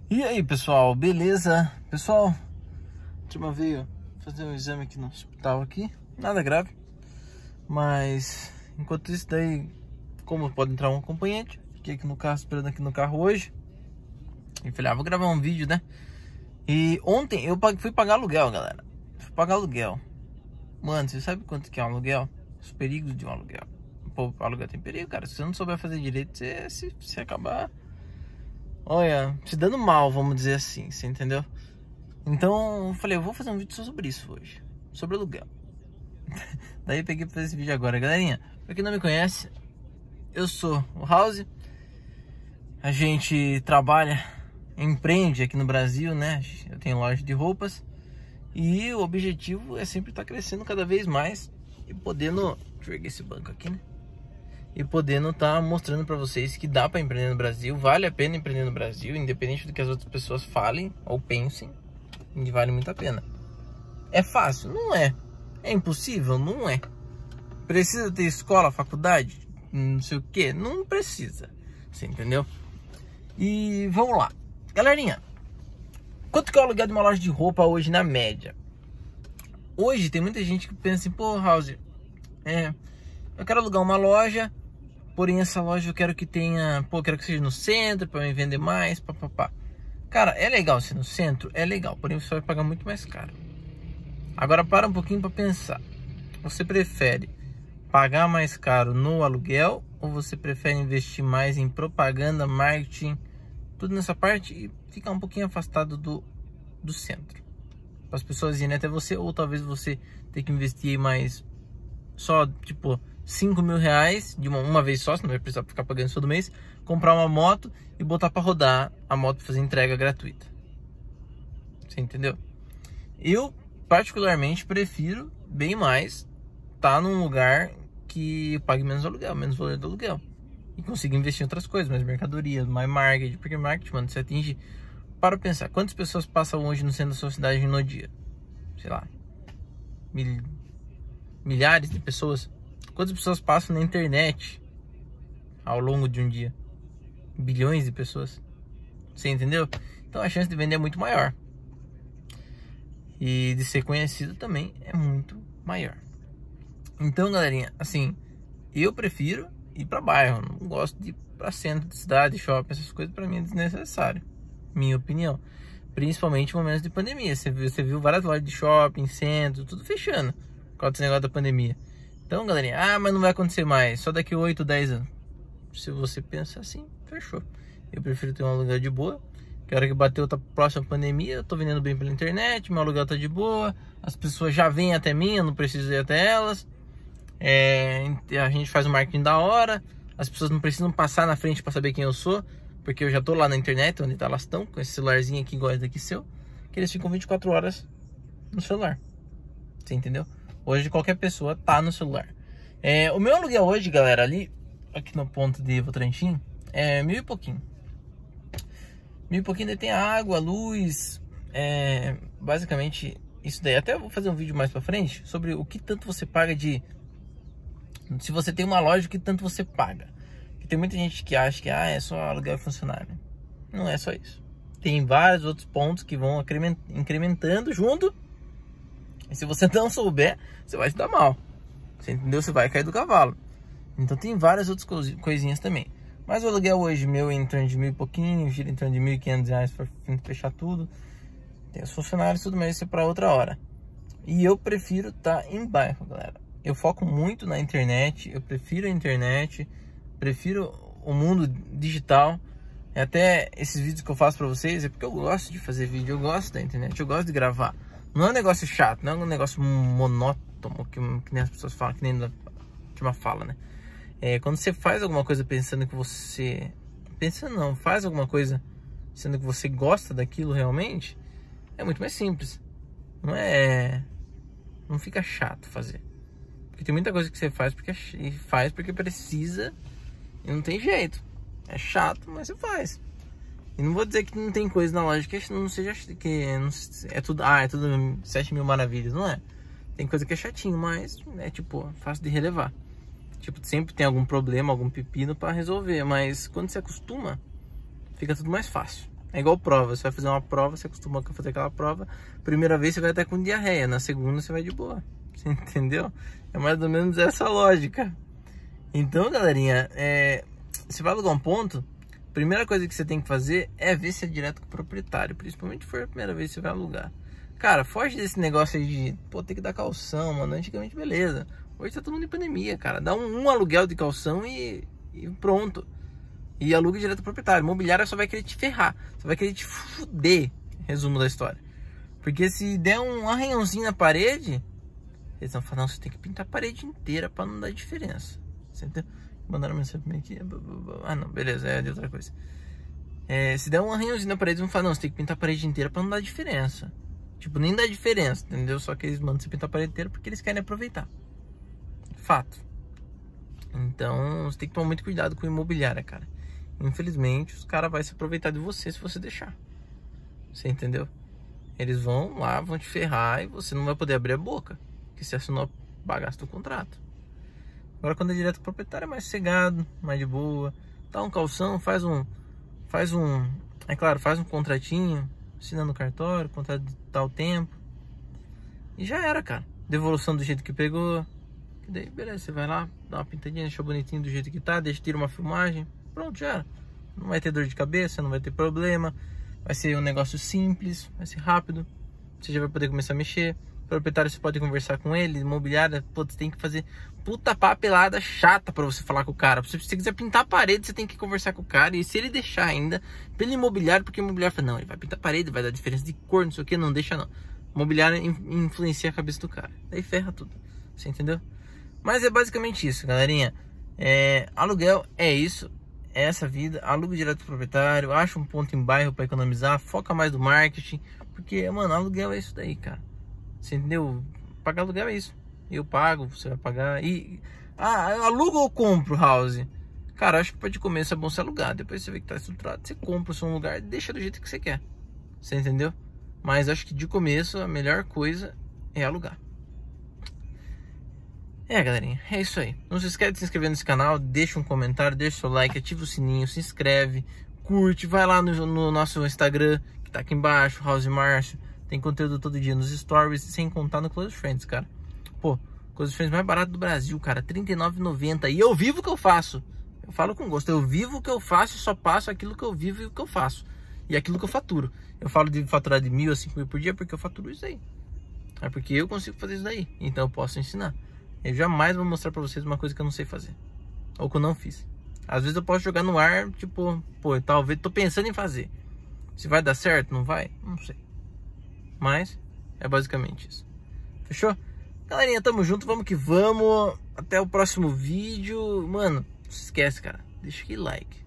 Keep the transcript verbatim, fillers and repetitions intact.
E aí, pessoal, beleza? Pessoal, a turma veio fazer um exame aqui no hospital aqui, nada grave, mas enquanto isso daí, como pode entrar um acompanhante, fiquei aqui no carro, esperando aqui no carro hoje. E falei, ah, vou gravar um vídeo, né? E ontem eu fui pagar aluguel, galera. Fui pagar aluguel. Mano, você sabe quanto que é um aluguel? Os perigos de um aluguel. Pô, o aluguel tem perigo, cara. Se você não souber fazer direito, você, se, se acabar, olha, se dando mal, vamos dizer assim, você entendeu? Então eu falei, eu vou fazer um vídeo sobre isso hoje, sobre aluguel. Daí eu peguei pra fazer esse vídeo agora, galerinha. Pra quem não me conhece, eu sou o House. A gente trabalha, empreende aqui no Brasil, né? Eu tenho loja de roupas e o objetivo é sempre estar crescendo cada vez mais e podendo, deixa eu erguer esse banco aqui, né? E podendo estar mostrando para vocês que dá para empreender no Brasil, vale a pena empreender no Brasil, independente do que as outras pessoas falem ou pensem, vale muito a pena. É fácil? Não é. É impossível? Não é. Precisa ter escola, faculdade, não sei o que? Não precisa, você entendeu? E vamos lá, galerinha. Quanto que é o aluguel de uma loja de roupa hoje na média? Hoje tem muita gente que pensa assim, pô, House, é, eu quero alugar uma loja, porém essa loja eu quero que tenha, pô, eu quero que seja no centro para me vender mais, papapá. Cara, é legal ser no centro? É legal, porém você vai pagar muito mais caro. Agora para um pouquinho para pensar. Você prefere pagar mais caro no aluguel ou você prefere investir mais em propaganda, marketing, tudo nessa parte e ficar um pouquinho afastado do, do centro? Para as pessoas irem até você, ou talvez você ter que investir mais, só tipo cinco mil reais de uma, uma vez só, você não vai precisar ficar pagando isso todo mês, comprar uma moto e botar para rodar a moto, fazer entrega gratuita. Você entendeu? Eu particularmente prefiro bem mais estar num lugar que pague menos aluguel, menos valor do aluguel e consiga investir em outras coisas, mais mercadoria, mais marketing, porque marketing, mano, você atinge, para pensar, quantas pessoas passam hoje no centro da sua cidade no dia? Sei lá, mil, milhares de pessoas. Quantas pessoas passam na internet ao longo de um dia? Bilhões de pessoas. Você entendeu? Então a chance de vender é muito maior. E de ser conhecido também é muito maior. Então, galerinha, assim, eu prefiro ir para bairro. Não gosto de ir para centro de cidade, shopping, essas coisas para mim é desnecessário. Minha opinião. Principalmente em momentos de pandemia. Você viu, você viu várias lojas de shopping, centro, tudo fechando por causa desse negócio da pandemia. Então, galerinha, ah, mas não vai acontecer mais, só daqui oito, dez anos. Se você pensa assim, fechou. Eu prefiro ter um aluguel de boa. Que a hora que bateu a próxima pandemia, eu tô vendendo bem pela internet, meu aluguel tá de boa, as pessoas já vêm até mim, eu não preciso ir até elas. É, a gente faz o marketing da hora, as pessoas não precisam passar na frente para saber quem eu sou, porque eu já tô lá na internet, onde tá, elas estão, com esse celularzinho aqui igual esse daqui seu, que eles ficam vinte e quatro horas no celular. Você entendeu? Hoje qualquer pessoa tá no celular. É, o meu aluguel hoje, galera, ali, aqui no ponto de Votorantim, é mil e pouquinho. Mil e pouquinho, daí tem água, luz, é, basicamente isso daí. Até eu vou fazer um vídeo mais pra frente sobre o que tanto você paga de... Se você tem uma loja, o que tanto você paga. Porque tem muita gente que acha que ah, é só aluguel funcionário. Não é só isso. Tem vários outros pontos que vão incrementando junto. E se você não souber, você vai se dar mal. Você entendeu? Você vai cair do cavalo. Então tem várias outras coisinhas também. Mas o aluguel hoje meu é em torno de mil e pouquinho, gira em torno de mil e quinhentos reais para fechar tudo. Tem os funcionários e tudo mais, isso é para outra hora. E eu prefiro estar em bairro, galera. Eu foco muito na internet, eu prefiro a internet, prefiro o mundo digital. Até esses vídeos que eu faço para vocês é porque eu gosto de fazer vídeo, eu gosto da internet, eu gosto de gravar. Não é um negócio chato, não é um negócio monótono, que, que nem as pessoas falam, que nem a última fala, né? É, quando você faz alguma coisa pensando que você... Pensando não, faz alguma coisa sendo que você gosta daquilo realmente, é muito mais simples. Não é... Não fica chato fazer. Porque tem muita coisa que você faz porque, e faz porque precisa e não tem jeito. É chato, mas você faz. E não vou dizer que não tem coisa na loja que não seja... que não, é tudo, ah, é tudo sete mil maravilhas, não é? Tem coisa que é chatinho, mas é tipo, fácil de relevar. Tipo, sempre tem algum problema, algum pepino para resolver, mas quando você acostuma, fica tudo mais fácil. É igual prova, você vai fazer uma prova, você acostuma a fazer aquela prova, primeira vez você vai estar com diarreia, na segunda você vai de boa, você entendeu? É mais ou menos essa lógica. Então, galerinha, é, você vai alugar um ponto, primeira coisa que você tem que fazer é ver se é direto com o proprietário, principalmente se for a primeira vez que você vai alugar. Cara, foge desse negócio aí de, pô, tem que dar calção, mano, antigamente beleza, hoje tá todo mundo em pandemia, cara, dá um, um aluguel de calção e, e pronto. E aluga direto pro proprietário. Imobiliária só vai querer te ferrar, só vai querer te fuder, resumo da história. Porque se der um arranhãozinho na parede, eles vão falar, não, você tem que pintar a parede inteira pra não dar diferença. Você entendeu? Mandaram mensagem pra mim aqui. Ah, não, beleza, é de outra coisa. É, se der um arranhãozinho na parede, eles vão falar, não, você tem que pintar a parede inteira pra não dar diferença. Tipo, nem dá diferença, entendeu? Só que eles mandam você pintar a parede inteira porque eles querem aproveitar. Fato. Então, você tem que tomar muito cuidado com imobiliária, cara. Infelizmente, os caras vão se aproveitar de você se você deixar. Você entendeu? Eles vão lá, vão te ferrar e você não vai poder abrir a boca, porque você assinou a bagaça do contrato. Agora, quando é direto pro proprietário, é mais sossegado, mais de boa. Dá um calção, faz um... Faz um... É claro, faz um contratinho, assina no cartório, contrato de tal tempo. E já era, cara. Devolução do jeito que pegou. E daí, beleza, você vai lá, dá uma pintadinha, deixa bonitinho do jeito que tá, deixa, tira uma filmagem. Pronto, já era. Não vai ter dor de cabeça, não vai ter problema. Vai ser um negócio simples, vai ser rápido. Você já vai poder começar a mexer. O proprietário, você pode conversar com ele. Imobiliária, pô, você tem que fazer puta papelada chata pra você falar com o cara. Se você quiser pintar a parede, você tem que conversar com o cara. E se ele deixar ainda, pelo imobiliário, porque o imobiliário fala, não, ele vai pintar a parede, vai dar diferença de cor, não sei o que, não deixa não. O imobiliário influencia a cabeça do cara. Daí ferra tudo, você entendeu? Mas é basicamente isso, galerinha. É, aluguel é isso. É essa vida, aluga direto pro proprietário, acha um ponto em bairro para economizar, foca mais no marketing, porque, mano, aluguel é isso daí, cara. Você entendeu? Pagar aluguel é isso. Eu pago, você vai pagar. E, ah, eu alugo ou compro, House? Cara, acho que para de começo é bom você alugar. Depois você vê que tá estruturado, você compra o seu lugar e deixa do jeito que você quer. Você entendeu? Mas acho que de começo a melhor coisa é alugar. É, galerinha, é isso aí. Não se esquece de se inscrever nesse canal, deixa um comentário, deixa seu like, ativa o sininho, se inscreve, curte, vai lá no, no nosso Instagram, que tá aqui embaixo, House Márcio. Tem conteúdo todo dia nos stories, sem contar no Close Friends, cara. Pô, Close Friends mais barato do Brasil, cara, trinta e nove reais e noventa centavos. E eu vivo o que eu faço. Eu falo com gosto, eu vivo o que eu faço e só passo aquilo que eu vivo e o que eu faço. E aquilo que eu faturo. Eu falo de faturar de mil a cinco mil por dia porque eu faturo isso aí. É porque eu consigo fazer isso daí, então eu posso ensinar. Eu jamais vou mostrar pra vocês uma coisa que eu não sei fazer. Ou que eu não fiz. Às vezes eu posso jogar no ar, tipo, pô, talvez tô pensando em fazer. Se vai dar certo, não vai? Não sei. Mas é basicamente isso. Fechou? Galerinha, tamo junto, vamos que vamos. Até o próximo vídeo. Mano, não se esquece, cara. Deixa aquele like.